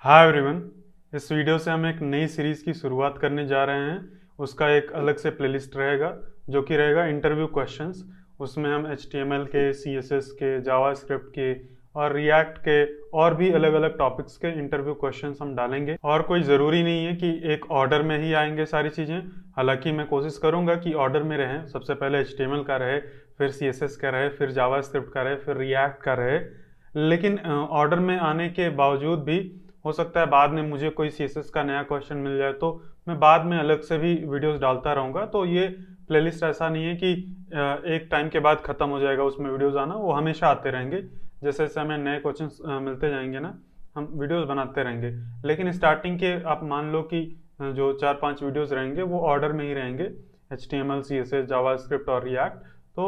Hi everyone. इस video से हम एक नई सीरीज़ की शुरुआत करने जा रहे हैं। उसका एक अलग से प्लेलिस्ट रहेगा जो कि रहेगा इंटरव्यू क्वेश्चंस। उसमें हम HTML के, CSS के, जावास्क्रिप्ट के और रिएक्ट के और भी अलग अलग टॉपिक्स के इंटरव्यू क्वेश्चंस हम डालेंगे। और कोई ज़रूरी नहीं है कि एक ऑर्डर में ही आएंगे सारी चीज़ें। हालांकि मैं कोशिश करूँगा कि ऑर्डर में रहें। सबसे पहले HTML का रहे, फिर CSS का रहे, फिर जावास्क्रिप्ट का रहे, फिर रिएक्ट का रहे। लेकिन ऑर्डर में आने के बावजूद भी हो सकता है बाद में मुझे कोई CSS का नया क्वेश्चन मिल जाए तो मैं बाद में अलग से भी वीडियोस डालता रहूँगा। तो ये प्लेलिस्ट ऐसा नहीं है कि एक टाइम के बाद ख़त्म हो जाएगा उसमें वीडियोस आना, वो हमेशा आते रहेंगे। जैसे जैसे हमें नए क्वेश्चन मिलते जाएंगे ना, हम वीडियोस बनाते रहेंगे। लेकिन स्टार्टिंग के आप मान लो कि जो 4-5 वीडियोस रहेंगे वो ऑर्डर में ही रहेंगे, HTML, CSS, जावास्क्रिप्ट और रिएक्ट।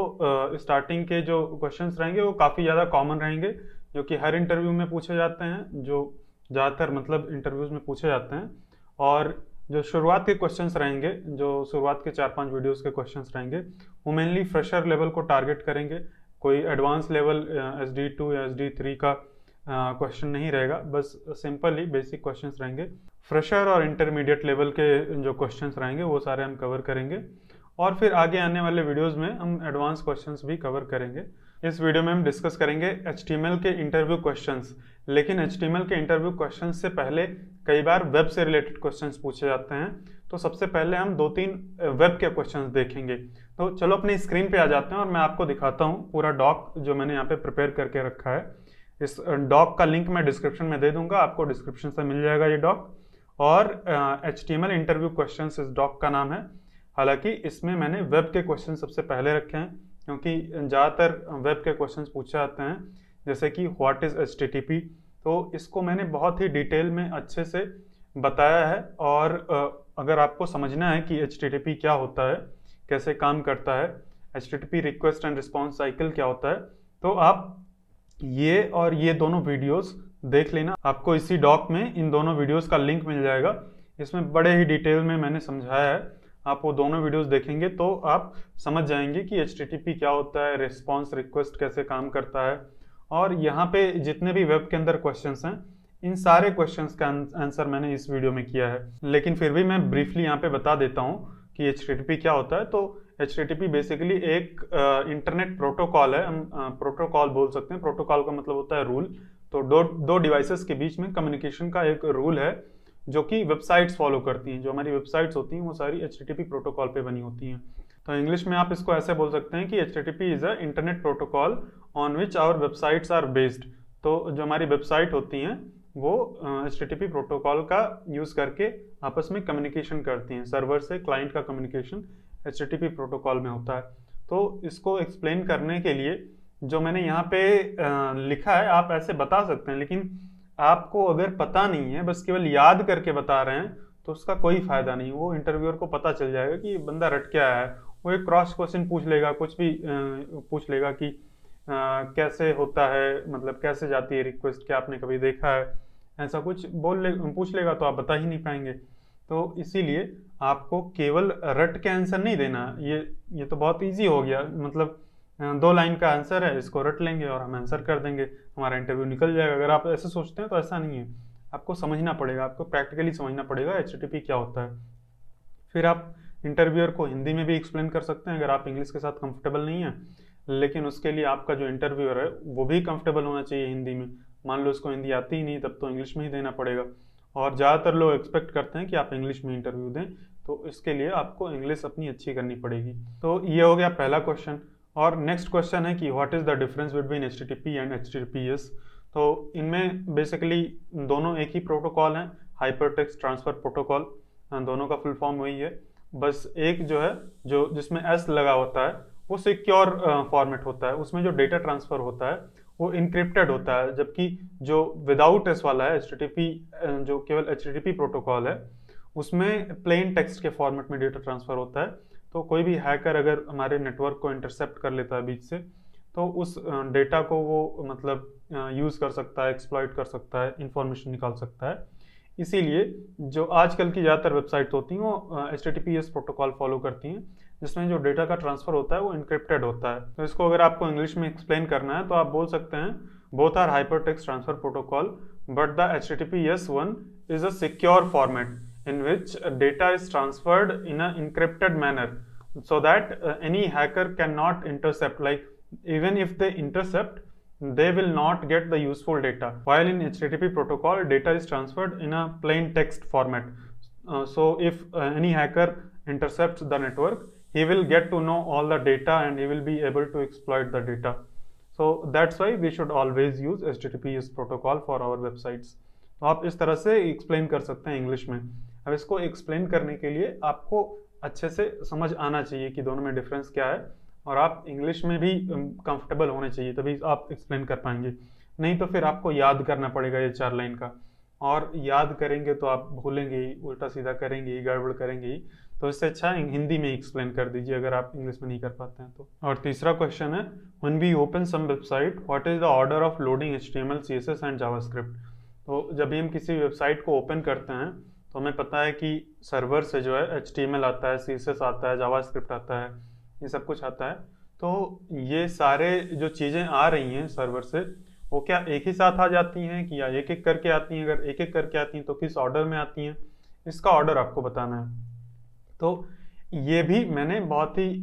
तो स्टार्टिंग के जो क्वेश्चंस रहेंगे वो काफ़ी ज़्यादा कॉमन रहेंगे, जो कि हर इंटरव्यू में पूछे जाते हैं, जो ज़्यादातर मतलब इंटरव्यूज़ में पूछे जाते हैं। और जो शुरुआत के क्वेश्चंस रहेंगे, जो शुरुआत के 4-5 वीडियोस के क्वेश्चंस रहेंगे, वो मेनली फ्रेशर लेवल को टारगेट करेंगे। कोई एडवांस लेवल SD2 या SD3 का क्वेश्चन नहीं रहेगा, बस सिंपल ही बेसिक क्वेश्चंस रहेंगे। फ्रेशर और इंटरमीडिएट लेवल के जो क्वेश्चंस रहेंगे वो सारे हम कवर करेंगे। और फिर आगे आने वाले वीडियोस में हम एडवांस क्वेश्चंस भी कवर करेंगे। इस वीडियो में हम डिस्कस करेंगे HTML के इंटरव्यू क्वेश्चंस। लेकिन HTML के इंटरव्यू क्वेश्चंस से पहले कई बार वेब से रिलेटेड क्वेश्चंस पूछे जाते हैं। तो सबसे पहले हम 2-3 वेब के क्वेश्चंस देखेंगे। तो चलो अपनी स्क्रीन पे आ जाते हैं और मैं आपको दिखाता हूँ पूरा डॉक जो मैंने यहाँ पे प्रिपेयर करके रखा है। इस डॉक का लिंक मैं डिस्क्रिप्शन में दे दूंगा, आपको डिस्क्रिप्शन से मिल जाएगा ये डॉक। और HTML इंटरव्यू क्वेश्चंस इस डॉक का नाम है। हालांकि इसमें मैंने वेब के क्वेश्चन सबसे पहले रखे हैं, क्योंकि ज़्यादातर वेब के क्वेश्चंस पूछे जाते हैं, जैसे कि व्हाट इज़ HTTP। तो इसको मैंने बहुत ही डिटेल में अच्छे से बताया है। और अगर आपको समझना है कि HTTP क्या होता है, कैसे काम करता है, HTTP request and response cycle क्या होता है, तो आप ये और ये दोनों वीडियोस देख लेना। आपको इसी डॉक में इन दोनों वीडियोस का लिंक मिल जाएगा। इसमें बड़े ही डिटेल में मैंने समझाया है। आप वो दोनों वीडियोस देखेंगे तो आप समझ जाएंगे कि HTTP क्या होता है, रिस्पॉन्स रिक्वेस्ट कैसे काम करता है। और यहाँ पे जितने भी वेब के अंदर क्वेश्चंस हैं, इन सारे क्वेश्चंस का आंसर मैंने इस वीडियो में किया है। लेकिन फिर भी मैं ब्रीफली यहाँ पे बता देता हूँ कि HTTP क्या होता है। तो HTTP बेसिकली एक इंटरनेट प्रोटोकॉल है। हम प्रोटोकॉल बोल सकते हैं। प्रोटोकॉल का मतलब होता है रूल। तो दो डिवाइसेस के बीच में कम्युनिकेशन का एक रूल है जो कि वेबसाइट्स फॉलो करती हैं। जो हमारी वेबसाइट्स होती हैं वो सारी HTTP प्रोटोकॉल पे बनी होती हैं। तो इंग्लिश में आप इसको ऐसे बोल सकते हैं कि HTTP is a internet protocol on which our websites are based. तो जो हमारी वेबसाइट होती हैं वो HTTP प्रोटोकॉल का यूज़ करके आपस में कम्युनिकेशन करती हैं। सर्वर से क्लाइंट का कम्युनिकेशन HTTP प्रोटोकॉल में होता है। तो इसको एक्सप्लेन करने के लिए जो मैंने यहाँ पे लिखा है, आप ऐसे बता सकते हैं, लेकिन आपको अगर पता नहीं है, बस केवल याद करके बता रहे हैं, तो उसका कोई फायदा नहीं। वो इंटरव्यूअर को पता चल जाएगा कि बंदा रट क्या है। वो एक क्रॉस क्वेश्चन पूछ लेगा, कुछ भी पूछ लेगा कि कैसे होता है, मतलब कैसे जाती है रिक्वेस्ट, क्या आपने कभी देखा है, ऐसा कुछ पूछ लेगा तो आप बता ही नहीं पाएंगे। तो इसीलिए आपको केवल रट के आंसर नहीं देना। ये तो बहुत इजी हो गया, मतलब 2 लाइन का आंसर है, इसको रट लेंगे और हम आंसर कर देंगे, हमारा इंटरव्यू निकल जाएगा। अगर आप ऐसे सोचते हैं तो ऐसा नहीं है। आपको समझना पड़ेगा, आपको प्रैक्टिकली समझना पड़ेगा HTTP क्या होता है। फिर आप इंटरव्यूअर को हिंदी में भी एक्सप्लेन कर सकते हैं अगर आप इंग्लिश के साथ कंफर्टेबल नहीं है। लेकिन उसके लिए आपका जो इंटरव्यूअर है वो भी कंफर्टेबल होना चाहिए हिंदी में। मान लो उसको हिंदी आती ही नहीं, तब तो इंग्लिश में ही देना पड़ेगा। और ज़्यादातर लोग एक्सपेक्ट करते हैं कि आप इंग्लिश में इंटरव्यू दें, तो इसके लिए आपको इंग्लिश अपनी अच्छी करनी पड़ेगी। तो ये हो गया पहला क्वेश्चन। और नेक्स्ट क्वेश्चन है कि what is the difference between HTTP and HTTPS। तो इनमें बेसिकली दोनों एक ही प्रोटोकॉल हैं, हाइपर टेक्स्ट ट्रांसफर प्रोटोकॉल। दोनों का फुल फॉर्म वही है। बस एक जो है, जो जिसमें S लगा होता है, वो सिक्योर फॉर्मेट होता है। उसमें जो डेटा ट्रांसफर होता है वो इनक्रिप्टेड होता है, जबकि जो विदाउट S वाला है HTTP, जो केवल HTTP प्रोटोकॉल है, उसमें प्लेन टेक्स्ट के फॉर्मेट में डेटा ट्रांसफर होता है। तो कोई भी हैकर अगर हमारे नेटवर्क को इंटरसेप्ट कर लेता है बीच से, तो उस डेटा को वो मतलब यूज़ कर सकता है, एक्सप्लॉइट कर सकता है, इंफॉर्मेशन निकाल सकता है। इसीलिए जो आजकल की ज़्यादातर वेबसाइट होती हैं वो HTTPS प्रोटोकॉल फॉलो करती हैं, जिसमें जो डेटा का ट्रांसफ़र होता है वो इनक्रिप्टेड होता है। तो इसको अगर आपको इंग्लिश में एक्सप्लेन करना है तो आप बोल सकते हैं both are hyper text transfer protocol but the HTTPS one is a secure format in which data is transferred in an encrypted manner so that any hacker cannot intercept. Like even if they intercept, they will not get the useful data. While in HTTP protocol, data is transferred in a plain text format. So if any hacker intercepts the network, he will get to know all the data and he will be able to exploit the data. So that's why we should always use HTTPS protocol for our websites. तो आप इस तरह से explain कर सकते हैं English में। अब इसको एक्सप्लेन करने के लिए आपको अच्छे से समझ आना चाहिए कि दोनों में डिफरेंस क्या है, और आप इंग्लिश में भी कंफर्टेबल होने चाहिए, तभी आप एक्सप्लेन कर पाएंगे। नहीं तो फिर आपको याद करना पड़ेगा ये 4 लाइन का, और याद करेंगे तो आप भूलेंगे ही, उल्टा सीधा करेंगे ही, गड़बड़ करेंगे ही। तो इससे अच्छा हिंदी में एक्सप्लेन कर दीजिए अगर आप इंग्लिश में नहीं कर पाते हैं तो। और तीसरा क्वेश्चन है, when we open some website what is the order of loading HTML, CSS and JavaScript. तो जब भी हम किसी वेबसाइट को ओपन करते हैं तो हमें पता है कि सर्वर से जो है HTML आता है, CSS आता है, जावास्क्रिप्ट आता है, ये सब कुछ आता है। तो ये सारे जो चीज़ें आ रही हैं सर्वर से, वो क्या एक ही साथ आ जाती हैं कि या एक एक करके आती हैं? अगर एक एक करके आती हैं तो किस ऑर्डर में आती हैं, इसका ऑर्डर आपको बताना है। तो ये भी मैंने बहुत ही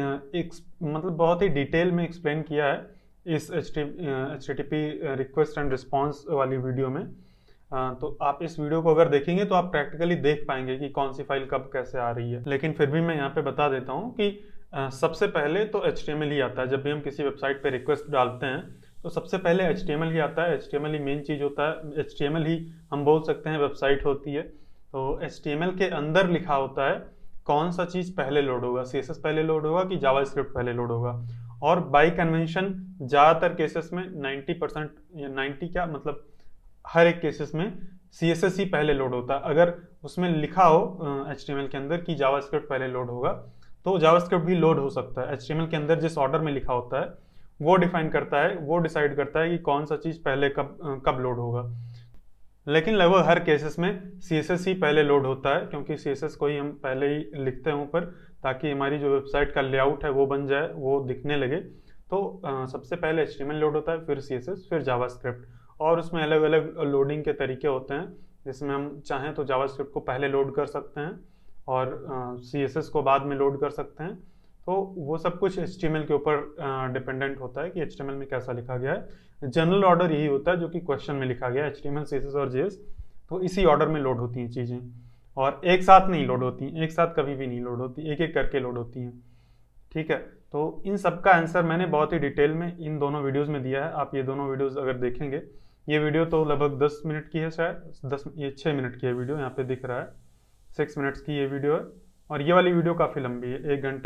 बहुत ही डिटेल में एक्सप्लेन किया है इस HTTP रिक्वेस्ट एंड रिस्पॉन्स वाली वीडियो में। तो आप इस वीडियो को अगर देखेंगे तो आप प्रैक्टिकली देख पाएंगे कि कौन सी फाइल कब कैसे आ रही है। लेकिन फिर भी मैं यहाँ पे बता देता हूँ कि सबसे पहले तो HTML ही आता है। जब भी हम किसी वेबसाइट पे रिक्वेस्ट डालते हैं तो सबसे पहले HTML ही आता है। HTML ही मेन चीज़ होता है, HTML ही हम बोल सकते हैं वेबसाइट होती है। तो HTML के अंदर लिखा होता है कौन सा चीज़ पहले लोड होगा, CSS पहले लोड होगा कि जावास्क्रिप्ट पहले लोड होगा। और बाय कन्वेंशन ज़्यादातर केसेस में 90% या 90 क्या मतलब हर एक केसेस में CSS ही पहले लोड होता है। अगर उसमें लिखा हो HTML के अंदर कि जावास्क्रिप्ट पहले लोड होगा तो जावास्क्रिप्ट भी लोड हो सकता है। HTML के अंदर जिस ऑर्डर में लिखा होता है वो डिफाइन करता है, वो डिसाइड करता है कि कौन सा चीज़ पहले कब लोड होगा। लेकिन लगभग हर केसेस में CSS ही पहले लोड होता है, क्योंकि CSS को ही हम पहले ही लिखते हैं ऊपर, ताकि हमारी जो वेबसाइट का लेआउट है वो बन जाए, वो दिखने लगे। तो सबसे पहले HTML लोड होता है, फिर CSS, फिर जावास्क्रिप्ट। और उसमें अलग अलग लोडिंग के तरीके होते हैं, जिसमें हम चाहें तो जावास्क्रिप्ट को पहले लोड कर सकते हैं और CSS को बाद में लोड कर सकते हैं। तो वो सब कुछ HTML के ऊपर डिपेंडेंट होता है कि HTML में कैसा लिखा गया है। जनरल ऑर्डर यही होता है जो कि क्वेश्चन में लिखा गया है, HTML, CSS और JS। तो इसी ऑर्डर में लोड होती हैं चीज़ें, और एक साथ नहीं लोड होती, एक साथ कभी भी नहीं लोड होती, एक एक करके लोड होती हैं। ठीक है, तो इन सब का आंसर मैंने बहुत ही डिटेल में इन दोनों वीडियोज़ में दिया है। आप ये दोनों वीडियोज़ अगर देखेंगे, ये वीडियो तो लगभग 10 मिनट की है, शायद ये 6 मिनट की है वीडियो, यहाँ पे दिख रहा है 6 मिनट्स की ये वीडियो है। और ये वाली वीडियो काफ़ी लंबी है, 1 घंटा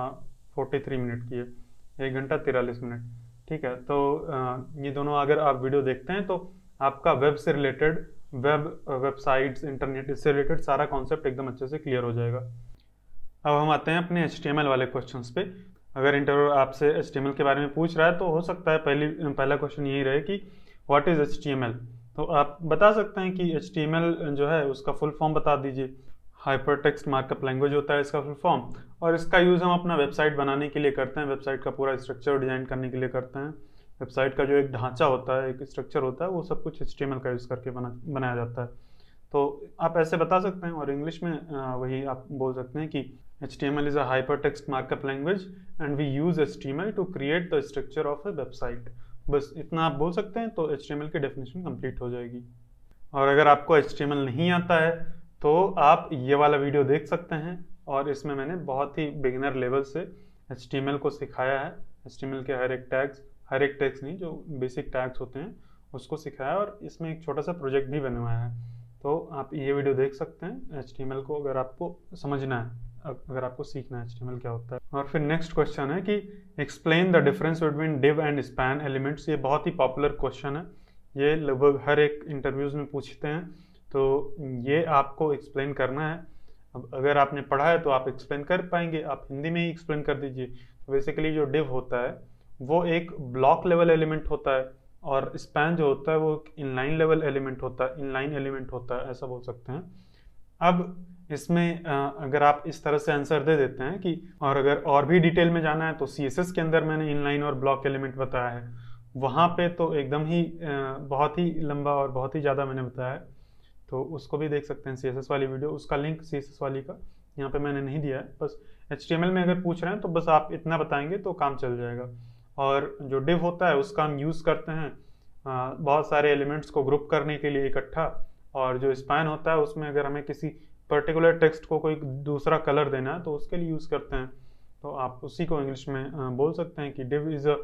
43 मिनट की है, 1 घंटा 43 मिनट। ठीक है, तो ये दोनों अगर आप वीडियो देखते हैं तो आपका वेब से रिलेटेड, वेबसाइट्स, इंटरनेट, इससे रिलेटेड सारा कॉन्सेप्ट एकदम अच्छे से क्लियर हो जाएगा। अब हम आते हैं अपने HTML वाले क्वेश्चंस पे। अगर इंटरव्यू आपसे HTML के बारे में पूछ रहा है तो हो सकता है पहला क्वेश्चन यही रहे कि व्हाट इज़ HTML। तो आप बता सकते हैं कि HTML जो है उसका फुल फॉर्म बता दीजिए। हाइपर टेक्स्ट मार्कअप लैंग्वेज होता है इसका फुल फॉर्म, और इसका यूज़ हम अपना वेबसाइट बनाने के लिए करते हैं, वेबसाइट का पूरा स्ट्रक्चर डिजाइन करने के लिए करते हैं। वेबसाइट का जो एक ढांचा होता है, एक स्ट्रक्चर होता है, वो सब कुछ HTML का यूज़ करके बनाया जाता है। तो आप ऐसे बता सकते हैं, और इंग्लिश में वही आप बोल सकते हैं कि HTML is a hypertext markup language and we use HTML to create the structure of a website। बस इतना आप बोल सकते हैं तो HTML की डेफिनेशन कंप्लीट हो जाएगी। और अगर आपको HTML नहीं आता है तो आप ये वाला वीडियो देख सकते हैं, और इसमें मैंने बहुत ही बिगिनर लेवल से HTML को सिखाया है। HTML के हर एक टैग्स नहीं, जो बेसिक टैग्स होते हैं उसको सिखाया, और इसमें एक छोटा सा प्रोजेक्ट भी बनवाया है। तो आप ये वीडियो देख सकते हैं HTML को, अगर आपको समझना है, अगर आपको सीखना है HTML क्या होता है। और फिर नेक्स्ट क्वेश्चन है कि explain the difference between div and span elements. ये बहुत ही पॉपुलर क्वेश्चन है, ये लगभग हर एक इंटरव्यूज में पूछते हैं, तो ये आपको एक्सप्लेन करना है। अब अगर आपने पढ़ा है तो आप एक्सप्लेन कर पाएंगे, आप हिंदी में ही एक्सप्लेन कर दीजिए। तो बेसिकली जो div होता है वो एक ब्लॉक लेवल एलिमेंट होता है, और स्पैन जो होता है वो इनलाइन लेवल एलिमेंट होता है, इनलाइन एलिमेंट होता है, ऐसा बोल सकते हैं। अब इसमें अगर आप इस तरह से आंसर दे देते हैं कि, और अगर और भी डिटेल में जाना है तो CSS के अंदर मैंने इनलाइन और ब्लॉक एलिमेंट बताया है, वहाँ पे तो एकदम ही बहुत ही लंबा और बहुत ही ज़्यादा मैंने बताया है, तो उसको भी देख सकते हैं CSS वाली वीडियो। उसका लिंक CSS वाली का यहाँ पे मैंने नहीं दिया है। बस HTML में अगर पूछ रहे हैं तो बस आप इतना बताएंगे तो काम चल जाएगा। और जो डिव होता है उसका हम यूज़ करते हैं बहुत सारे एलिमेंट्स को ग्रुप करने के लिए इकट्ठा। और जो स्पैन होता है उसमें अगर हमें किसी पर्टिकुलर टेक्स्ट को कोई दूसरा कलर देना है तो उसके लिए यूज़ करते हैं। तो आप उसी को इंग्लिश में बोल सकते हैं कि div इज अ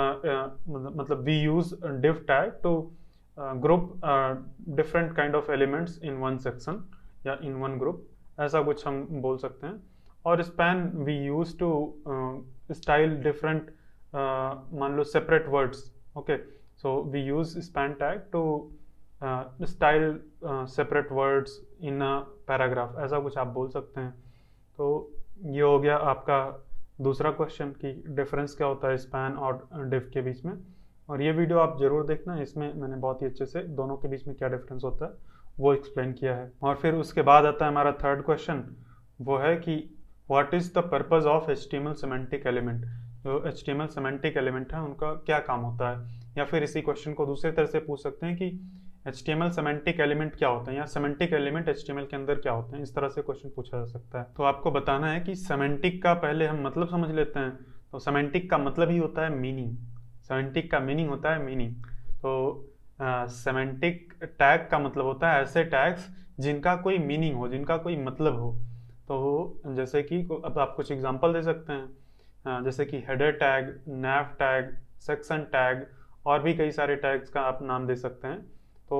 मतलब we use div tag to group different kind of elements in one section या इन वन ग्रुप, ऐसा कुछ हम बोल सकते हैं। और span we use to style different मान लो separate words. Okay, so we use span tag to style separate words in a paragraph, ऐसा कुछ आप बोल सकते हैं। तो ये हो गया आपका दूसरा क्वेश्चन कि डिफरेंस क्या होता है स्पैन और डिव के बीच में। और ये वीडियो आप जरूर देखना, इसमें मैंने बहुत ही अच्छे से दोनों के बीच में क्या डिफरेंस होता है वो एक्सप्लेन किया है। और फिर उसके बाद आता है हमारा थर्ड क्वेश्चन, वो है कि what is the purpose of HTML semantic element. जो HTML सिमेंटिक एलिमेंट है उनका क्या काम होता है, या फिर इसी क्वेश्चन को दूसरी तरह से पूछ सकते हैं कि HTML सिमेंटिक एलिमेंट क्या होता है, या सिमेंटिक एलिमेंट HTML के अंदर क्या होते हैं। इस तरह से क्वेश्चन पूछा जा सकता है। तो आपको बताना है कि सिमेंटिक का पहले हम मतलब समझ लेते हैं। तो सिमेंटिक का मतलब ही होता है मीनिंग, सिमेंटिक का मीनिंग होता है मीनिंग। तो सिमेंटिक टैग का मतलब होता है ऐसे टैग्स जिनका कोई मीनिंग हो, जिनका कोई मतलब हो। तो जैसे कि अब आप कुछ एग्जांपल दे सकते हैं, जैसे कि header tag, nav tag, section tag, और भी कई सारे टैग्स का आप नाम दे सकते हैं। तो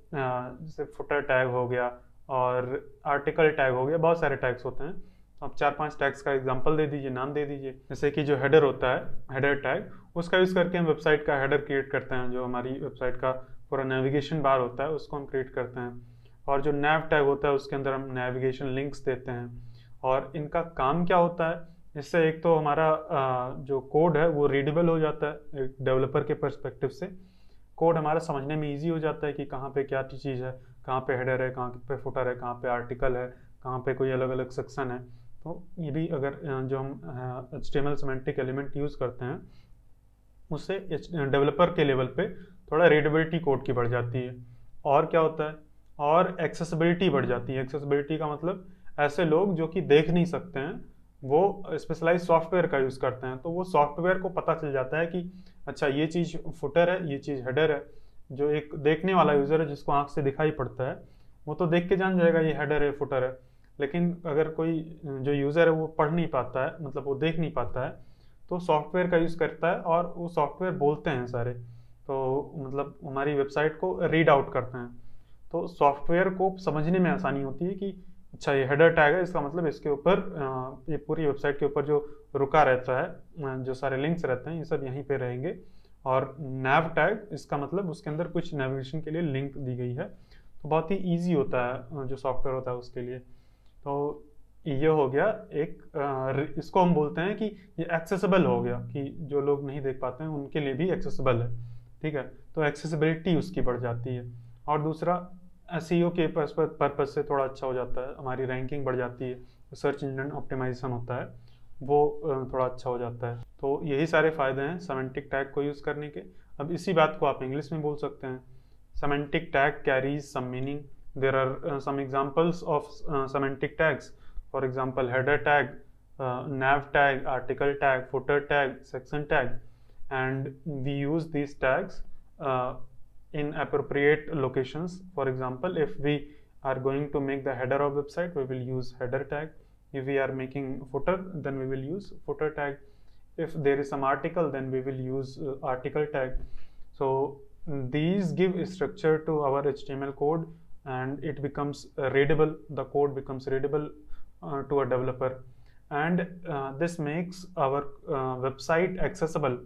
जैसे फुटर टैग हो गया और आर्टिकल टैग हो गया, बहुत सारे टैग्स होते हैं। आप 4-5 टैग्स का एग्जांपल दे दीजिए, नाम दे दीजिए। जैसे कि जो हेडर होता है, हेडर टैग, उसका यूज़ करके हम वेबसाइट का हेडर क्रिएट करते हैं। जो हमारी वेबसाइट का पूरा नेविगेशन बार होता है उसको हम क्रिएट करते हैं। और जो नैव टैग होता है उसके अंदर हम नेविगेशन लिंक्स देते हैं। और इनका काम क्या होता है, इससे एक तो हमारा जो कोड है वो रीडेबल हो जाता है एक डेवलपर के पर्सपेक्टिव से। कोड हमारा समझने में इजी हो जाता है कि कहाँ पे क्या चीज़ है, कहाँ पे हेडर है, कहाँ पे फुटर है, कहाँ पे आर्टिकल है, कहाँ पे कोई अलग अलग सेक्शन है। तो ये भी अगर जो हम HTML सिमेंटिक एलिमेंट यूज़ करते हैं उससे डेवलपर के लेवल पे थोड़ा रीडेबिलिटी कोड की बढ़ जाती है। और क्या होता है, और एक्सेसिबिलिटी बढ़ जाती है। एक्सेसिबिलिटी का मतलब ऐसे लोग जो कि देख नहीं सकते हैं वो स्पेशलाइज सॉफ्टवेयर का यूज़ करते हैं, तो वो सॉफ्टवेयर को पता चल जाता है कि अच्छा ये चीज़ फुटर है, ये चीज़ हेडर है। जो एक देखने वाला यूज़र है जिसको आंख से दिखाई पड़ता है वो तो देख के जान जाएगा ये हेडर है, फुटर है। लेकिन अगर कोई जो यूज़र है वो पढ़ नहीं पाता है, मतलब वो देख नहीं पाता है, तो सॉफ्टवेयर का यूज़ करता है और वो सॉफ्टवेयर बोलते हैं सारे, तो मतलब हमारी वेबसाइट को रीड आउट करते हैं। तो सॉफ्टवेयर को समझने में आसानी होती है कि अच्छा ये हेडर टैग है, इसका मतलब इसके ऊपर ये पूरी वेबसाइट के ऊपर जो रुका रहता है, जो सारे लिंक्स रहते हैं ये सब यहीं पे रहेंगे। और नैव टैग, इसका मतलब उसके अंदर कुछ नेविगेशन के लिए लिंक दी गई है। तो बहुत ही ईजी होता है जो सॉफ्टवेयर होता है उसके लिए। तो ये हो गया एक, इसको हम बोलते हैं कि ये एक्सेसिबल हो गया, कि जो लोग नहीं देख पाते हैं उनके लिए भी एक्सेसिबल है। ठीक है, तो एक्सेसिबिलिटी उसकी बढ़ जाती है। और दूसरा SEO के पर्पज से थोड़ा अच्छा हो जाता है, हमारी रैंकिंग बढ़ जाती है, सर्च इंजन ऑप्टिमाइजेशन होता है वो थोड़ा अच्छा हो जाता है। तो यही सारे फायदे हैं सिमेंटिक टैग को यूज़ करने के। अब इसी बात को आप इंग्लिश में बोल सकते हैं, semantic tag carries some meaning. There are some examples of semantic tags, for example header tag, nav tag, article tag, footer tag, section tag, and we use these tags in appropriate locations. For example, if we are going to make the header of website, we will use header tag. If we are making footer, then we will use footer tag. If there is some article, then we will use article tag. So these give structure to our HTML code and it becomes readable. The code becomes readable to a developer, and this makes our website accessible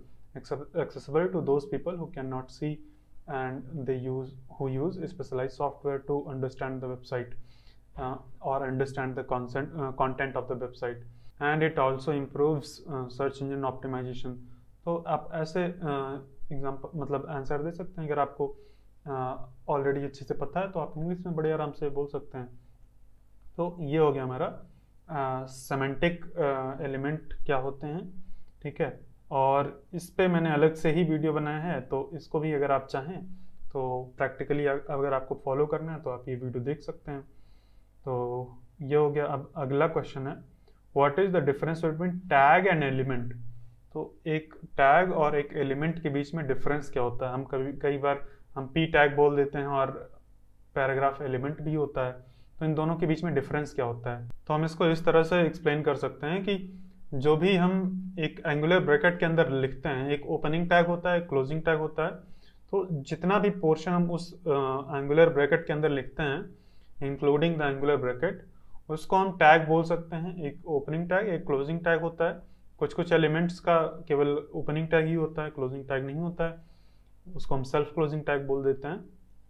to those people who cannot see and who use specialized software to understand the website or understand the content of the website. And it also improves search engine optimization. तो आप ऐसे example मतलब answer दे सकते हैं। अगर आपको already अच्छे से पता है तो आप इंग्लिश में बड़े आराम से बोल सकते हैं। तो ये हो गया हमारा सेमेंटिक एलिमेंट क्या होते हैं। ठीक है, और इस पे मैंने अलग से ही वीडियो बनाया है, तो इसको भी अगर आप चाहें तो प्रैक्टिकली अगर आपको फॉलो करना है तो आप ये वीडियो देख सकते हैं। तो ये हो गया। अब अगला क्वेश्चन है, what is the difference between tag and element. तो एक टैग और एक एलिमेंट के बीच में डिफरेंस क्या होता है। हम कई बार हम पी टैग बोल देते हैं और पैराग्राफ एलिमेंट भी होता है, तो इन दोनों के बीच में डिफरेंस क्या होता है। तो हम इसको इस तरह से एक्सप्लेन कर सकते हैं कि जो भी हम एक एंगुलर ब्रैकेट के अंदर लिखते हैं, एक ओपनिंग टैग होता है, क्लोजिंग टैग होता है। तो जितना भी पोर्शन हम उस एंगुलर ब्रैकेट के अंदर लिखते हैं इंक्लूडिंग द एंगुलर ब्रैकेट, उसको हम टैग बोल सकते हैं। एक ओपनिंग टैग, एक क्लोजिंग टैग होता है। कुछ कुछ एलिमेंट्स का केवल ओपनिंग टैग ही होता है, क्लोजिंग टैग नहीं होता है, उसको हम सेल्फ क्लोजिंग टैग बोल देते हैं।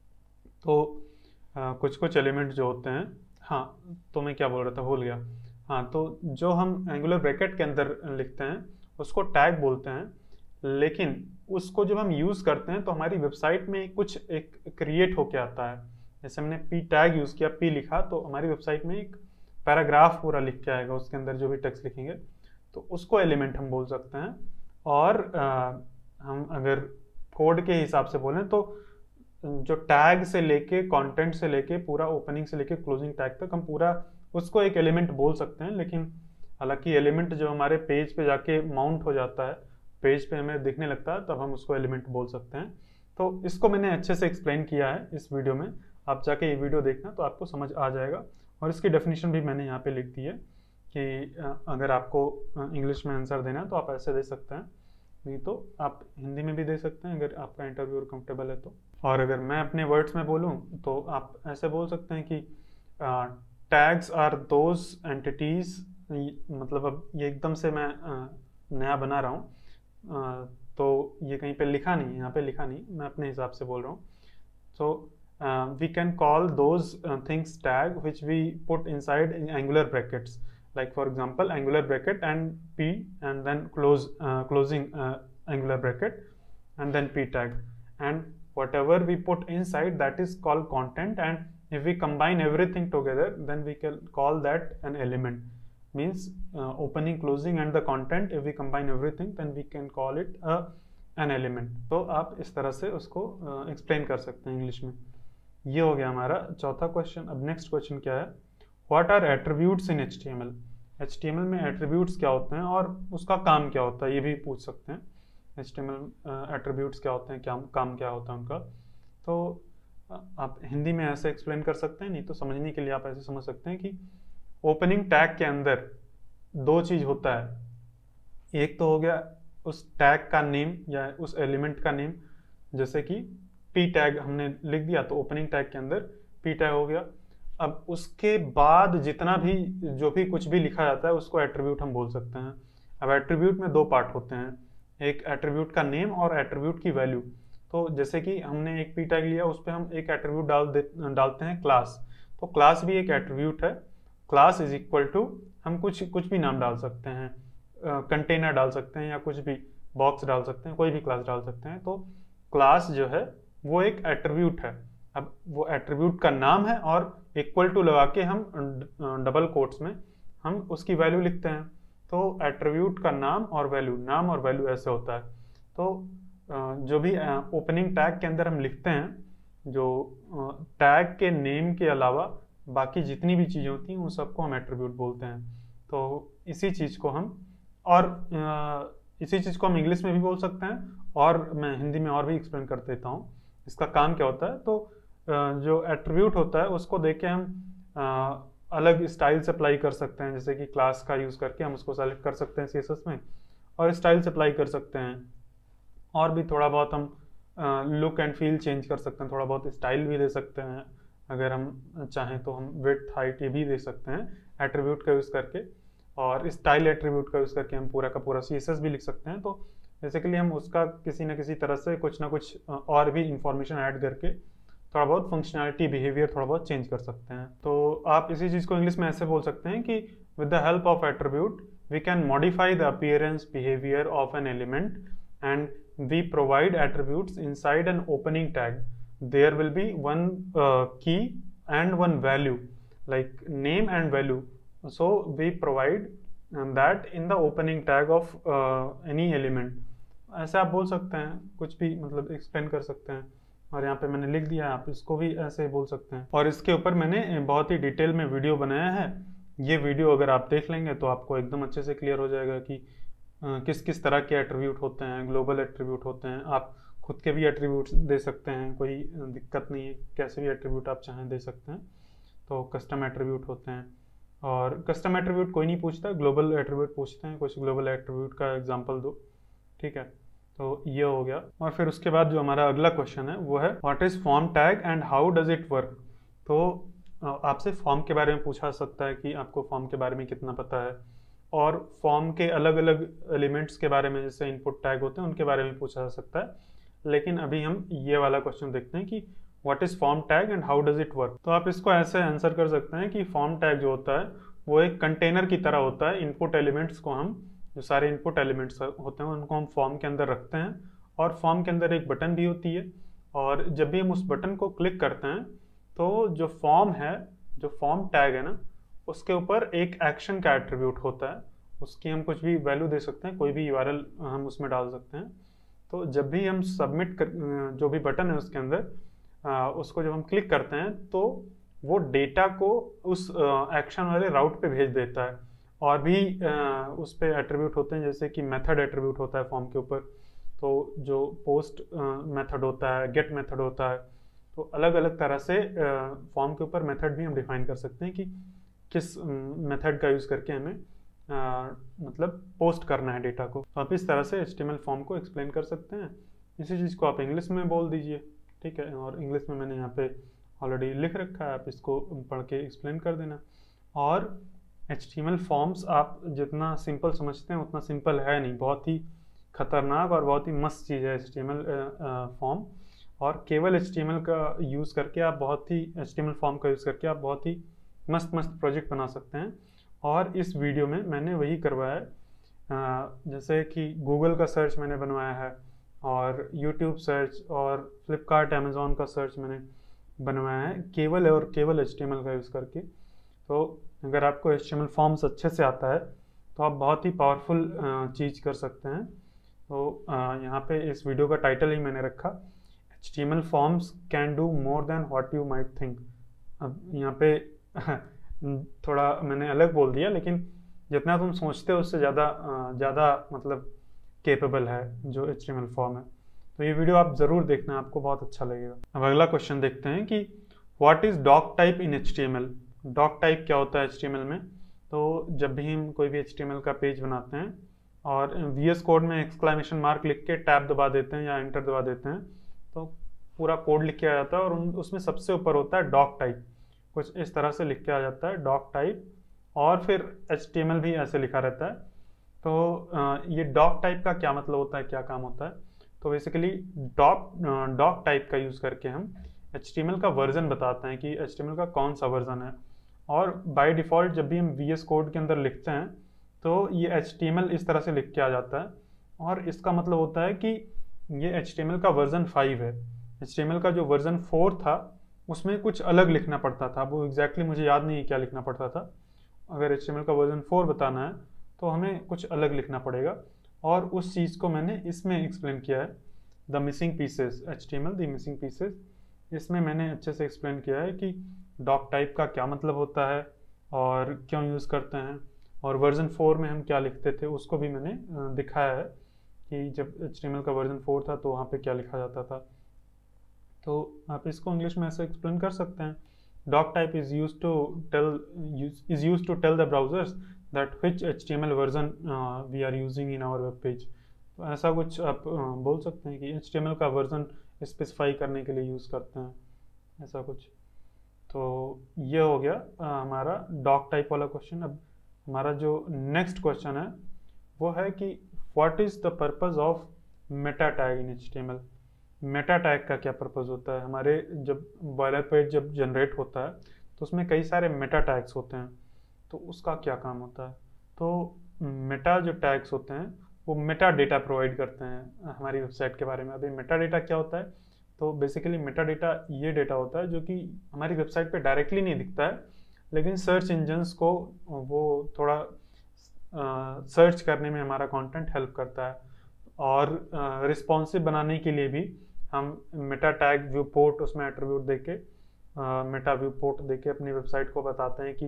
तो कुछ कुछ एलिमेंट जो होते हैं, हाँ तो मैं क्या बोल रहा था, भूल गया। हाँ, तो जो हम एंगुलर ब्रैकेट के अंदर लिखते हैं उसको टैग बोलते हैं, लेकिन उसको जब हम यूज़ करते हैं तो हमारी वेबसाइट में कुछ एक क्रिएट होके आता है। जैसे हमने पी टैग यूज़ किया, पी लिखा, तो हमारी वेबसाइट में एक पैराग्राफ पूरा लिख के आएगा, उसके अंदर जो भी टेक्स्ट लिखेंगे, तो उसको एलिमेंट हम बोल सकते हैं। और हम अगर कोड के हिसाब से बोलें तो जो टैग से लेके, कंटेंट से लेके, पूरा ओपनिंग से लेके क्लोजिंग टैग तक हम पूरा उसको एक एलिमेंट बोल सकते हैं। लेकिन हालांकि एलिमेंट जो हमारे पेज पे जाके माउंट हो जाता है, पेज पे हमें दिखने लगता है, तब हम उसको एलिमेंट बोल सकते हैं। तो इसको मैंने अच्छे से एक्सप्लेन किया है इस वीडियो में, आप जाके ये वीडियो देखना तो आपको समझ आ जाएगा। और इसकी डेफिनेशन भी मैंने यहाँ पे लिख दी है कि अगर आपको इंग्लिश में आंसर देना है तो आप ऐसे दे सकते हैं, नहीं तो आप हिंदी में भी दे सकते हैं अगर आपका इंटरव्यूअर कंफर्टेबल है तो। और अगर मैं अपने वर्ड्स में बोलूँ तो आप ऐसे बोल सकते हैं कि टैग्स आर दोज एंटिटीज, मतलब अब ये एकदम से मैं नया बना रहा हूँ, तो ये कहीं पे लिखा नहीं, यहाँ पे लिखा नहीं, मैं अपने हिसाब से बोल रहा हूँ। So we can call those things tag which we put inside angular brackets, like for example angular bracket and p and then closing angular bracket and then p tag, and whatever we put inside that is called content, and if we combine everything together then we can call that an element, means opening, closing and the content, if we combine everything then we can call it an element। तो आप इस तरह से उसको explain कर सकते हैं English में। ये हो गया हमारा चौथा क्वेश्चन। अब नेक्स्ट क्वेश्चन क्या है, What are attributes in HTML? HTML में attributes क्या होते हैं और उसका काम क्या होता है, ये भी पूछ सकते हैं। HTML attributes क्या होते हैं, क्या काम क्या होता है उनका। तो आप हिंदी में ऐसे एक्सप्लेन कर सकते हैं, नहीं तो समझने के लिए आप ऐसे समझ सकते हैं कि ओपनिंग टैग के अंदर दो चीज होता है। एक तो हो गया उस टैग का नेम या उस एलिमेंट का नेम, जैसे कि पी टैग हमने लिख दिया तो ओपनिंग टैग के अंदर पी टैग हो गया। अब उसके बाद जितना भी जो भी कुछ भी लिखा जाता है उसको एट्रीब्यूट हम बोल सकते हैं। अब एट्रीब्यूट में दो पार्ट होते हैं, एक एट्रीब्यूट का नेम और एट्रीब्यूट की वैल्यू। तो जैसे कि हमने एक पी टैग लिया, उस पर हम एक एट्रीब्यूट डालते हैं क्लास, तो क्लास भी एक एट्रीब्यूट है। क्लास इज इक्वल टू, हम कुछ भी नाम डाल सकते हैं, कंटेनर डाल सकते हैं या कुछ भी बॉक्स डाल सकते हैं, कोई भी क्लास डाल सकते हैं। तो क्लास जो है वो एक एट्रीब्यूट है। अब वो एट्रीब्यूट का नाम है और इक्वल टू लगा के हम डबल कोट्स में हम उसकी वैल्यू लिखते हैं। तो एट्रीब्यूट का नाम और वैल्यू ऐसे होता है। तो जो भी ओपनिंग टैग के अंदर हम लिखते हैं, जो टैग के नेम के अलावा बाकी जितनी भी चीज़ें होती हैं उन सबको हम एट्रीब्यूट बोलते हैं। तो इसी चीज़ को हम इंग्लिश में भी बोल सकते हैं, और मैं हिंदी में और भी एक्सप्लेन कर देता हूँ इसका काम क्या होता है। तो जो एट्रीब्यूट होता है उसको देख के हम अलग स्टाइल से अप्लाई कर सकते हैं, जैसे कि क्लास का यूज़ करके हम उसको सेलेक्ट कर सकते हैं CSS में और स्टाइल से अप्लाई कर सकते हैं। और भी थोड़ा बहुत हम लुक एंड फील चेंज कर सकते हैं, थोड़ा बहुत स्टाइल भी दे सकते हैं। अगर हम चाहें तो हम विड्थ हाइट ये भी दे सकते हैं एट्रीब्यूट का यूज़ करके, और स्टाइल एट्रीब्यूट का यूज़ करके हम पूरा का पूरा CSS भी लिख सकते हैं। तो बेसिकली हम उसका किसी न किसी तरह से कुछ ना कुछ और भी इंफॉर्मेशन ऐड करके थोड़ा बहुत फंक्शनैलिटी, बिहेवियर थोड़ा बहुत चेंज कर सकते हैं। तो आप इसी चीज़ को इंग्लिश में ऐसे बोल सकते हैं कि with the help of attribute we can modify the appearance behaviour of an element and we provide attributes inside an opening tag. There will be one key and one value like name and value, so we provide that in the opening tag of any element. ऐसे आप बोल सकते हैं, कुछ भी मतलब explain कर सकते हैं। और यहाँ पे मैंने लिख दिया है, आप इसको भी ऐसे ही बोल सकते हैं। और इसके ऊपर मैंने बहुत ही डिटेल में वीडियो बनाया है। ये वीडियो अगर आप देख लेंगे तो आपको एकदम अच्छे से क्लियर हो जाएगा कि किस किस तरह के एट्रीब्यूट होते हैं, ग्लोबल एट्रीब्यूट होते हैं। आप खुद के भी एट्रीब्यूट्स दे सकते हैं, कोई दिक्कत नहीं है, कैसे भी एट्रीब्यूट आप चाहें दे सकते हैं। तो कस्टम एट्रीब्यूट होते हैं, और कस्टम एट्रीब्यूट कोई नहीं पूछता, ग्लोबल एट्रीब्यूट पूछते हैं। कुछ ग्लोबल एट्रीब्यूट का एग्जांपल दो, ठीक है। तो ये हो गया। और फिर उसके बाद जो हमारा अगला क्वेश्चन है वो है what is form tag and how does it work. तो आपसे फॉर्म के बारे में पूछा सकता है कि आपको फॉर्म के बारे में कितना पता है, और फॉर्म के अलग अलग एलिमेंट्स के बारे में, जैसे इनपुट टैग होते हैं उनके बारे में पूछा जा सकता है। लेकिन अभी हम ये वाला क्वेश्चन देखते हैं कि what is form tag and how does it work. तो आप इसको ऐसे आंसर कर सकते हैं कि फॉर्म टैग जो होता है वो एक कंटेनर की तरह होता है। इनपुट एलिमेंट्स को हम, जो सारे इनपुट एलिमेंट्स होते हैं उनको हम फॉर्म के अंदर रखते हैं, और फॉर्म के अंदर एक बटन भी होती है। और जब भी हम उस बटन को क्लिक करते हैं तो जो फॉर्म है, जो फॉर्म टैग है ना, उसके ऊपर एक एक्शन का एट्रीब्यूट होता है। उसकी हम कुछ भी वैल्यू दे सकते हैं, कोई भी यूआरएल हम उसमें डाल सकते हैं। तो जब भी हम सबमिट कर, जो भी बटन है उसके अंदर, उसको जब हम क्लिक करते हैं तो वो डेटा को उस एक्शन वाले राउट पे भेज देता है। और भी उस पे एट्रीब्यूट होते हैं, जैसे कि मेथड एट्रीब्यूट होता है फॉर्म के ऊपर। तो जो पोस्ट मेथड होता है, गेट मेथड होता है। तो अलग अलग तरह से फॉर्म के ऊपर मेथड भी हम डिफाइन कर सकते हैं कि किस मेथड का यूज़ करके हमें मतलब पोस्ट करना है डेटा को। तो आप इस तरह से HTML फॉर्म को एक्सप्लेन कर सकते हैं। इसी चीज़ को आप इंग्लिश में बोल दीजिए, ठीक है। और इंग्लिश में मैंने यहाँ पे ऑलरेडी लिख रखा है, आप इसको पढ़ के एक्सप्लेन कर देना। और HTML फॉर्म्स आप जितना सिंपल समझते हैं उतना सिंपल है नहीं, बहुत ही खतरनाक और बहुत ही मस्त चीज़ है HTML फॉर्म। और केवल HTML का यूज़ करके आप बहुत ही, HTML फॉर्म का यूज़ करके आप बहुत ही मस्त मस्त प्रोजेक्ट बना सकते हैं। और इस वीडियो में मैंने वही करवाया है, जैसे कि गूगल का सर्च मैंने बनवाया है, और यूट्यूब सर्च और फ्लिपकार्ट अमेज़ॉन का सर्च मैंने बनवाया है केवल और केवल HTML का यूज़ करके। तो अगर आपको HTML फॉर्म्स अच्छे से आता है तो आप बहुत ही पावरफुल चीज़ कर सकते हैं। तो यहाँ पे इस वीडियो का टाइटल ही मैंने रखा, HTML forms can do more than what you might think. अब यहाँ पे थोड़ा मैंने अलग बोल दिया, लेकिन जितना तुम सोचते हो उससे ज़्यादा मतलब केपेबल है जो HTML फॉर्म है। तो ये वीडियो आप ज़रूर देखना, आपको बहुत अच्छा लगेगा। अब अगला क्वेश्चन देखते हैं कि what is doc type in HTML। Doc type क्या होता है HTML में। तो जब भी हम कोई भी HTML का पेज बनाते हैं और VS कोड में एक्सक्लेमेशन मार्क लिख के टैब दबा देते हैं या एंटर दबा देते हैं, तो पूरा कोड लिख के आ जाता है, और उसमें सबसे ऊपर होता है डॉक टाइप। कुछ इस तरह से लिख के आ जाता है डॉक टाइप, और फिर HTML भी ऐसे लिखा रहता है। तो ये डॉक टाइप का क्या मतलब होता है, क्या काम होता है। तो बेसिकली डॉक टाइप का यूज़ करके हम HTML का वर्जन बताते हैं कि HTML का कौन सा वर्जन है। और बाय डिफ़ॉल्ट जब भी हम VS कोड के अंदर लिखते हैं तो ये HTML इस तरह से लिख के आ जाता है, और इसका मतलब होता है कि ये HTML का वर्जन 5 है। HTML का जो वर्जन 4 था उसमें कुछ अलग लिखना पड़ता था, वो एग्जैक्टली मुझे याद नहीं है क्या लिखना पड़ता था। अगर HTML का वर्जन 4 बताना है तो हमें कुछ अलग लिखना पड़ेगा, और उस चीज़ को मैंने इसमें एक्सप्लेन किया है, the missing pieces, HTML the missing pieces. इसमें मैंने अच्छे से एक्सप्लेन किया है कि डॉक टाइप का क्या मतलब होता है और क्यों यूज़ करते हैं, और वर्जन 4 में हम क्या लिखते थे उसको भी मैंने दिखाया है कि जब HTML का वर्जन 4 था तो वहाँ पे क्या लिखा जाता था। तो आप इसको इंग्लिश में ऐसे एक्सप्लेन कर सकते हैं, doc type is used to tell the browsers that which HTML version we are using in our web page. तो ऐसा कुछ आप बोल सकते हैं कि HTML का वर्जन स्पेसिफाई करने के लिए यूज़ करते हैं, ऐसा कुछ। तो ये हो गया हमारा डॉक टाइप वाला क्वेश्चन। अब हमारा जो नेक्स्ट क्वेश्चन है वो है कि what is the purpose of meta tag in HTML। Meta tag का क्या पर्पस होता है। हमारे जब बॉयलरप्लेट जब जनरेट होता है तो उसमें कई सारे मेटा टैग्स होते हैं, तो उसका क्या काम होता है। तो मेटा जो टैग्स होते हैं वो मेटा डेटा प्रोवाइड करते हैं हमारी वेबसाइट के बारे में। अभी मेटा डेटा क्या होता है, तो बेसिकली मेटा डेटा ये डेटा होता है जो कि हमारी वेबसाइट पे डायरेक्टली नहीं दिखता है, लेकिन सर्च इंजन्स को वो थोड़ा सर्च करने में हमारा कंटेंट हेल्प करता है। और रिस्पॉन्सिव बनाने के लिए भी हम मेटा टैग व्यू पोर्ट उसमें एट्रीब्यूट देके मेटा व्यू पोर्ट देके अपनी वेबसाइट को बताते हैं कि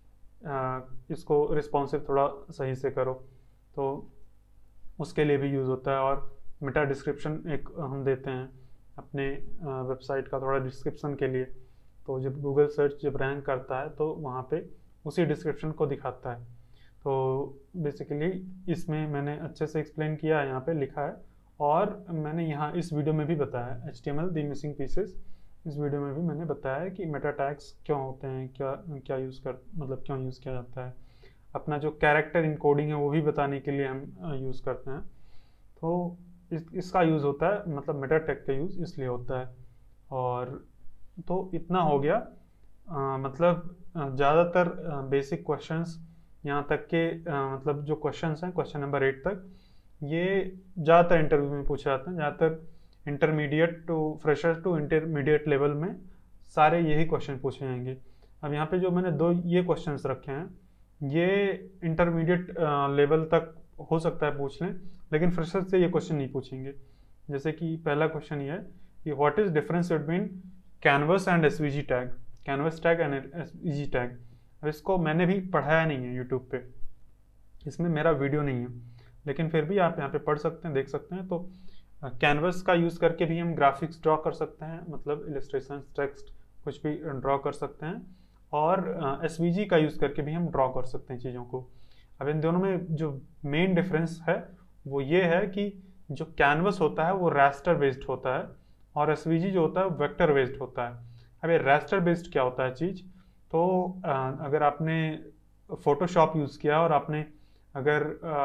इसको रिस्पॉन्सिव थोड़ा सही से करो, तो उसके लिए भी यूज़ होता है। और मेटा डिस्क्रिप्शन एक हम देते हैं अपने वेबसाइट का थोड़ा डिस्क्रिप्शन के लिए, तो जब गूगल सर्च जब रैंक करता है तो वहाँ पे उसी डिस्क्रिप्शन को दिखाता है। तो बेसिकली इसमें मैंने अच्छे से एक्सप्लेन किया है, यहाँ पे लिखा है, और मैंने यहाँ इस वीडियो में भी बताया HTML द मिसिंग पीसेस, इस वीडियो में भी मैंने बताया है कि मेटा टैग्स क्यों होते हैं, क्या यूज़ कर मतलब क्यों यूज़ किया जाता है। अपना जो कैरेक्टर इनकोडिंग है वो भी बताने के लिए हम यूज़ करते हैं। तो इसका यूज़ होता है, मतलब मेटा टैग का यूज़ इसलिए होता है। और तो इतना हो गया, मतलब ज़्यादातर बेसिक क्वेश्चंस यहाँ तक के मतलब जो क्वेश्चंस हैं क्वेश्चन नंबर 8 तक, ये ज़्यादातर इंटरव्यू में पूछे जाते हैं। ज़्यादातर intermediate to fresher to intermediate level में सारे यही क्वेश्चन पूछे जाएंगे। अब यहाँ पे जो मैंने दो ये क्वेश्चंस रखे हैं, ये इंटरमीडिएट लेवल तक हो सकता है पूछ लें, लेकिन फ्रेशर से ये क्वेश्चन नहीं पूछेंगे। जैसे कि पहला क्वेश्चन ये है कि what is difference between canvas and SVG tag, canvas tag and SVG tag. अब इसको मैंने भी पढ़ाया नहीं है यूट्यूब पे, इसमें मेरा वीडियो नहीं है, लेकिन फिर भी आप यहाँ पे पढ़ सकते हैं, देख सकते हैं। तो कैनवस का यूज़ करके भी हम ग्राफिक्स ड्रॉ कर सकते हैं, मतलब इलस्ट्रेशन टेक्स्ट कुछ भी ड्रॉ कर सकते हैं, और एसवीजी का यूज़ करके भी हम ड्रॉ कर सकते हैं चीज़ों को। अब इन दोनों में जो मेन डिफरेंस है वो ये है कि जो कैनवस होता है वो रास्टर बेस्ड होता है, और एसवीजी जो होता है वेक्टर बेस्ड होता है। अब ये रास्टर बेस्ड क्या होता है चीज़, तो अगर आपने फोटोशॉप यूज़ किया और आपने अगर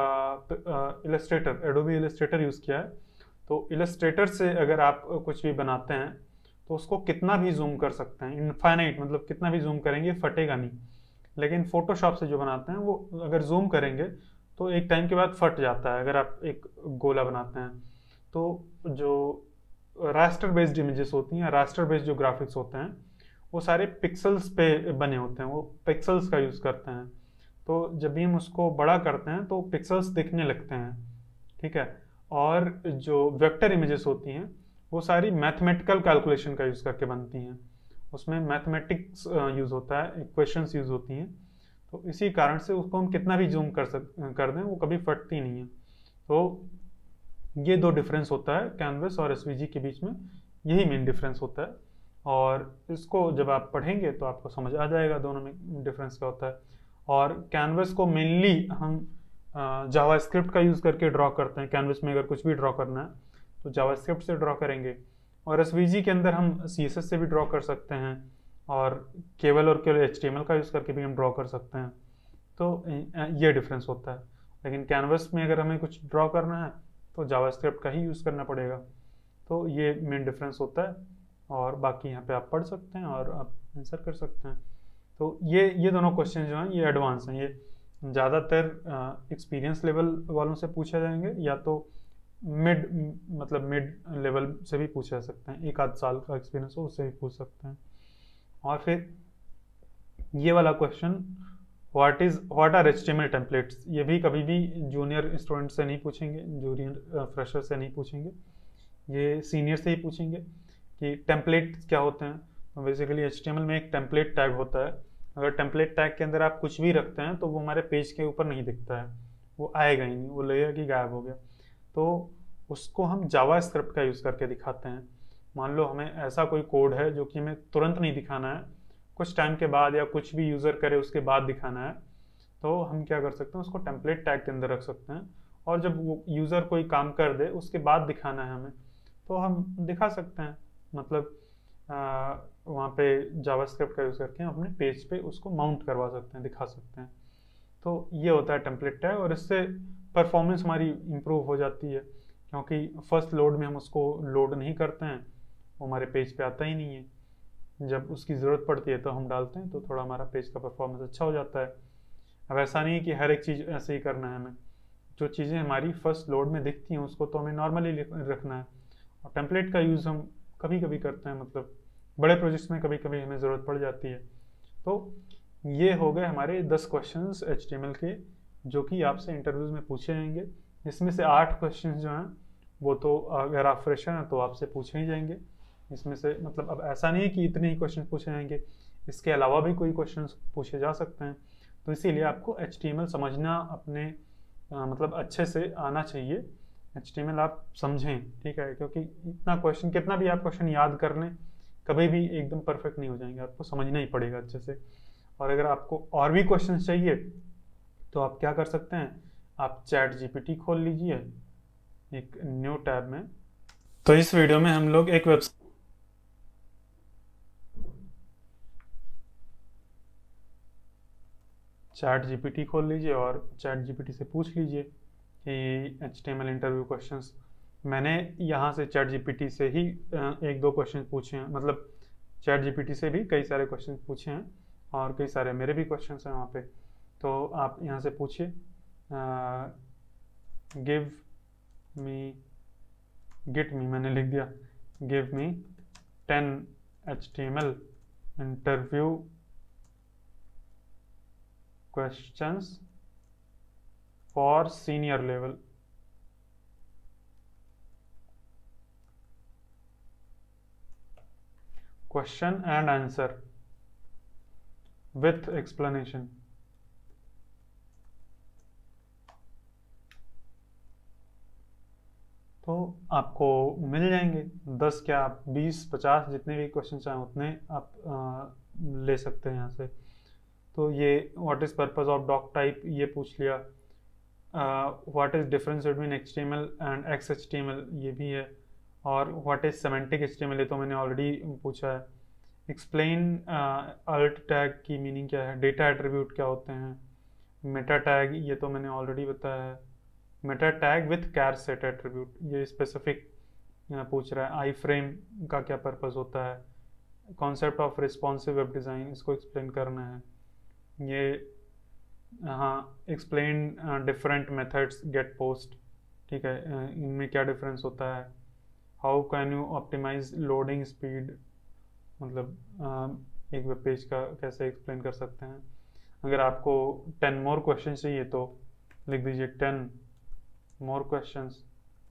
इलस्ट्रेटर एडोबी इलस्ट्रेटर यूज़ किया है, तो इलस्ट्रेटर से अगर आप कुछ भी बनाते हैं तो उसको कितना भी जूम कर सकते हैं, इनफाइनाइट, मतलब कितना भी जूम करेंगे फटेगा नहीं। लेकिन फोटोशॉप से जो बनाते हैं वो अगर जूम करेंगे तो एक टाइम के बाद फट जाता है, अगर आप एक गोला बनाते हैं। तो जो रास्टर बेस्ड इमेजेस होती हैं, रास्टर बेस्ड जो ग्राफिक्स होते हैं, वो सारे पिक्सल्स पे बने होते हैं, वो पिक्सल्स का यूज़ करते हैं। तो जब भी हम उसको बड़ा करते हैं तो पिक्सल्स दिखने लगते हैं, ठीक है। और जो वेक्टर इमेजेस होती हैं वो सारी मैथमेटिकल कैलकुलेशन का यूज़ करके बनती हैं, उसमें मैथमेटिक्स यूज़ होता है, इक्वेशंस यूज़ होती हैं। तो इसी कारण से उसको हम कितना भी जूम कर दें वो कभी फटती नहीं है। तो ये दो डिफरेंस होता है कैनवस और एसवीजी के बीच में, यही मेन डिफरेंस होता है। और इसको जब आप पढ़ेंगे तो आपको समझ आ जाएगा दोनों में डिफरेंस क्या होता है। और कैनवस को मेनली हम जावास्क्रिप्ट का यूज़ करके ड्रॉ करते हैं। कैनवस में अगर कुछ भी ड्रॉ करना है तो जावास्क्रिप्ट से ड्रॉ करेंगे, और एसवीजी के अंदर हम सीएसएस से भी ड्रॉ कर सकते हैं, और केवल HTML का यूज़ करके भी हम ड्रॉ कर सकते हैं। तो ये डिफरेंस होता है। लेकिन कैनवस में अगर हमें कुछ ड्रॉ करना है तो जावास्क्रिप्ट का ही यूज़ करना पड़ेगा। तो ये मेन डिफरेंस होता है, और बाकी यहाँ पे आप पढ़ सकते हैं और आप आंसर कर सकते हैं। तो ये दोनों क्वेश्चन जो हैं ये एडवांस हैं, ये ज़्यादातर एक्सपीरियंस लेवल वालों से पूछे जाएंगे, या तो मिड लेवल से भी पूछे जा सकते हैं, 1 आध साल का एक्सपीरियंस हो उससे भी पूछ सकते हैं। और फिर ये वाला question, what are HTML templates, ये भी कभी भी जूनियर स्टूडेंट से नहीं पूछेंगे, जूनियर फ्रेशर से नहीं पूछेंगे, ये सीनियर से ही पूछेंगे कि टेम्पलेट क्या होते हैं। तो बेसिकली HTML में एक टेम्पलेट टैग होता है। अगर टेम्पलेट टैग के अंदर आप कुछ भी रखते हैं तो वो हमारे पेज के ऊपर नहीं दिखता है, वो आएगा ही नहीं, वो लगेगा कि गायब हो गया। तो उसको हम जावास्क्रिप्ट का यूज़ करके दिखाते हैं। मान लो हमें ऐसा कोई कोड है जो कि हमें तुरंत नहीं दिखाना है, कुछ टाइम के बाद या कुछ भी यूज़र करे उसके बाद दिखाना है, तो हम क्या कर सकते हैं, उसको टेम्पलेट टैग के अंदर रख सकते हैं, और जब वो यूज़र कोई काम कर दे उसके बाद दिखाना है हमें, तो हम दिखा सकते हैं। मतलब वहाँ पे जावास्क्रिप्ट का यूज़ करके हम अपने पेज पे उसको माउंट करवा सकते हैं, दिखा सकते हैं। तो ये होता है टेम्पलेट टैग, और इससे परफॉर्मेंस हमारी इम्प्रूव हो जाती है, क्योंकि फर्स्ट लोड में हम उसको लोड नहीं करते हैं, वो हमारे पेज पे आता ही नहीं है। जब उसकी ज़रूरत पड़ती है तो हम डालते हैं, तो थोड़ा हमारा पेज का परफॉर्मेंस अच्छा हो जाता है। अब ऐसा नहीं है कि हर एक चीज़ ऐसे ही करना है हमें, जो चीज़ें हमारी फर्स्ट लोड में दिखती हैं उसको तो हमें नॉर्मली रखना है। और टेम्पलेट का यूज़ हम कभी कभी करते हैं, मतलब बड़े प्रोजेक्ट्स में कभी कभी हमें ज़रूरत पड़ जाती है। तो ये हो गए हमारे 10 क्वेश्चंस HTML के जो कि आपसे इंटरव्यूज में पूछे जाएंगे। इसमें से 8 क्वेश्चन जो हैं वो तो अगर आप फ्रेशर हैं तो आपसे पूछे ही जाएंगे। इसमें से मतलब अब ऐसा नहीं है कि इतने ही क्वेश्चन पूछे जाएंगे, इसके अलावा भी कोई क्वेश्चन पूछे जा सकते हैं। तो इसीलिए आपको HTML समझना अपने मतलब अच्छे से आना चाहिए। HTML आप समझें, ठीक है, क्योंकि इतना क्वेश्चन कितना भी आप क्वेश्चन याद कर लें कभी भी एकदम परफेक्ट नहीं हो जाएंगे, आपको समझना ही पड़ेगा अच्छे से। और अगर आपको और भी क्वेश्चन चाहिए तो आप क्या कर सकते हैं, आप चैट GPT खोल लीजिए एक न्यू टैब में। तो इस वीडियो में हम लोग एक वेबसाइट चैट GPT खोल लीजिए और चैट GPT से पूछ लीजिए कि HTML इंटरव्यू क्वेश्चंस। मैंने यहाँ से चैट GPT से ही 1-2 क्वेश्चन पूछे हैं, मतलब चैट GPT से भी कई सारे क्वेश्चन पूछे हैं और कई सारे मेरे भी क्वेश्चंस हैं वहाँ पे। तो आप यहाँ से पूछिए गेट मी मैंने लिख दिया, give me 10 HTML interview questions for senior level। question and answer with explanation। तो आपको मिल जाएंगे 10 क्या, 20-50 जितने भी क्वेश्चन चाहें उतने आप ले सकते हैं यहाँ से। तो ये what is purpose of doc type ये पूछ लिया, what is difference between HTML and XHTML ये भी है, और व्हाट इज सेमेंटिक HTML ये तो मैंने ऑलरेडी पूछा है। एक्सप्लेन अल्ट टैग की मीनिंग क्या है, डेटा एट्रीब्यूट क्या होते हैं, मेटा टैग ये तो मैंने ऑलरेडी बताया है, meta tag with charset attribute ये स्पेसिफिक पूछ रहा है, आई फ्रेम का क्या पर्पस होता है, concept of responsive web design इसको एक्सप्लेन करना है, ये हाँ explain different methods get post, ठीक है, इनमें क्या डिफरेंस होता है, how can you optimize loading speed, मतलब एक वेब पेज का कैसे एक्सप्लेन कर सकते हैं। अगर आपको 10 मोर क्वेश्चन चाहिए तो लिख दीजिए 10 मोर क्वेश्चंस।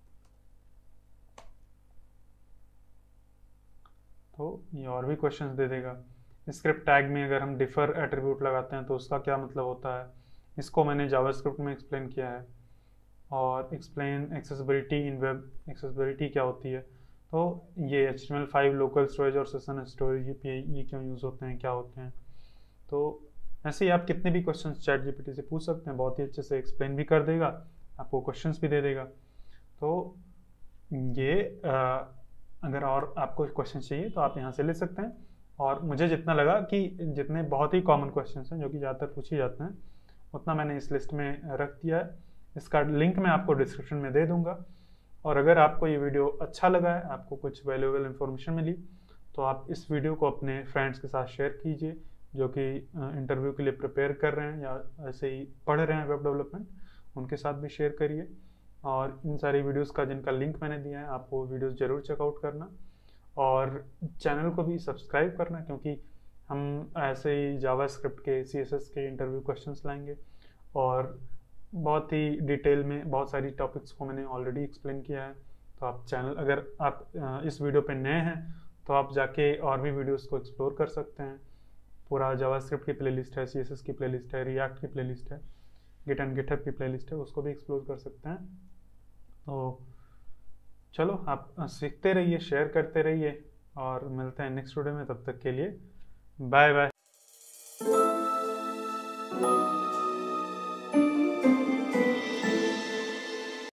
तो ये और भी क्वेश्चंस दे देगा। स्क्रिप्ट टैग में अगर हम डिफर एट्रीब्यूट लगाते हैं तो उसका क्या मतलब होता है, इसको मैंने जावास्क्रिप्ट में एक्सप्लेन किया है। और explain accessibility in web, accessibility क्या होती है, तो ये HTML5 लोकल स्टोरेज और सेशन स्टोरेज ये क्यों यूज़ होते हैं, क्या होते हैं। तो ऐसे ही आप कितने भी क्वेश्चन चैट GPT से पूछ सकते हैं, बहुत ही अच्छे से एक्सप्लेन भी कर देगा, आपको क्वेश्चंस भी दे देगा। तो ये अगर और आपको क्वेश्चन चाहिए तो आप यहाँ से ले सकते हैं। और मुझे जितना लगा कि जितने बहुत ही कॉमन क्वेश्चंस हैं जो कि ज़्यादातर पूछे जाते हैं उतना मैंने इस लिस्ट में रख दिया है। इसका लिंक मैं आपको डिस्क्रिप्शन में दे दूंगा। और अगर आपको ये वीडियो अच्छा लगा है, आपको कुछ वैल्यूएबल इन्फॉर्मेशन मिली, तो आप इस वीडियो को अपने फ्रेंड्स के साथ शेयर कीजिए जो कि इंटरव्यू के लिए प्रिपेयर कर रहे हैं या ऐसे ही पढ़ रहे हैं वेब डेवलपमेंट, उनके साथ भी शेयर करिए। और इन सारी वीडियोस का जिनका लिंक मैंने दिया है आप वो वीडियोस ज़रूर चेकआउट करना और चैनल को भी सब्सक्राइब करना, क्योंकि हम ऐसे ही जावास्क्रिप्ट के CSS के इंटरव्यू क्वेश्चंस लाएंगे। और बहुत ही डिटेल में बहुत सारी टॉपिक्स को मैंने ऑलरेडी एक्सप्लेन किया है। तो आप चैनल, अगर आप इस वीडियो पे नए हैं तो आप जाके और भी वीडियोस को एक्सप्लोर कर सकते हैं। पूरा जावास्क्रिप्ट की प्लेलिस्ट है, CSS की प्लेलिस्ट है, रिएक्ट की प्लेलिस्ट है, गिट एंड गिटहब की प्लेलिस्ट है, उसको भी एक्सप्लोर कर सकते हैं। तो चलो आप सीखते रहिए, शेयर करते रहिए और मिलते हैं नेक्स्ट वीडियो में। तब तक के लिए बाय बाय।